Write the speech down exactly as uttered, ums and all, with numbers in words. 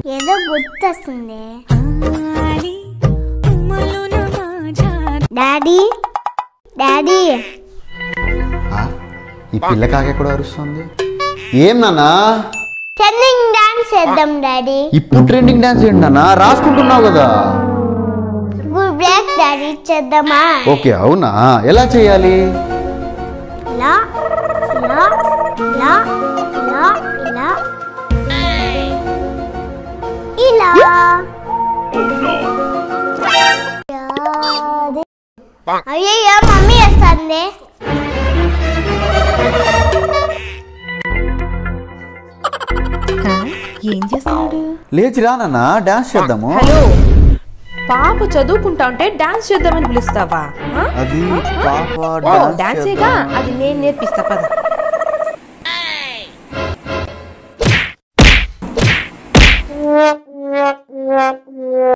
ఏదో గుర్తొస్తుంది. Daddy daddy ఈ పిల్ల కాకెక్కడ అరుస్తుంది? ఏం నాన్నా? ట్రెండింగ్ డాన్స్ చేద్దాం డాడీ. ఇప్పుడు ట్రెండింగ్ డాన్స్ ఏంటి నాన్నా? రాసుకుంటున్నావు కదా. బ్రేక్ డాడీ చేద్దామా? ఓకే అవునా, ఎలా చేయాలి? ఇలా ఇలా ఇలా ఇలా ఇలా ఇలా అయ్యయ్యో మమ్మీ వస్తుంది. ఏం చేస్తున్నాడు? లేచి రా నాన్నా, డాన్స్ చేద్దాము. హలో, పాప చదువుకుంటా ఉంటే డాన్స్ చేద్దామని పిలుస్తావా? అది పాప డాన్సేగా, అది నేను నేర్పిస్తా పద.